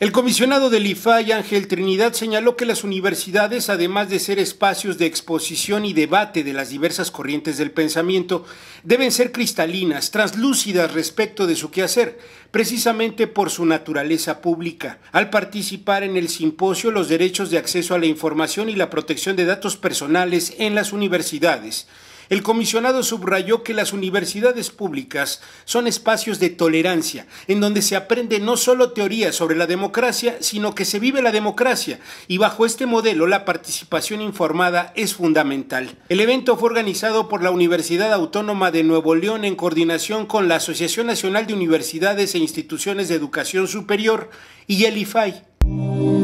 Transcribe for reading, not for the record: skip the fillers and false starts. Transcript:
El comisionado del IFAI, Ángel Trinidad, señaló que las universidades, además de ser espacios de exposición y debate de las diversas corrientes del pensamiento, deben ser cristalinas, translúcidas respecto de su quehacer, precisamente por su naturaleza pública. Al participar en el simposio Los derechos de acceso a la información y la protección de datos personales en las universidades, el comisionado subrayó que las universidades públicas son espacios de tolerancia, en donde se aprende no solo teoría sobre la democracia, sino que se vive la democracia, y bajo este modelo la participación informada es fundamental. El evento fue organizado por la Universidad Autónoma de Nuevo León en coordinación con la Asociación Nacional de Universidades e Instituciones de Educación Superior y el IFAI.